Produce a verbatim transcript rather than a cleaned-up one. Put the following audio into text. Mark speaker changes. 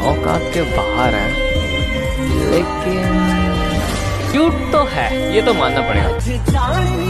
Speaker 1: औकात के बाहर है, लेकिन क्यूट तो है, ये तो मानना पड़ेगा।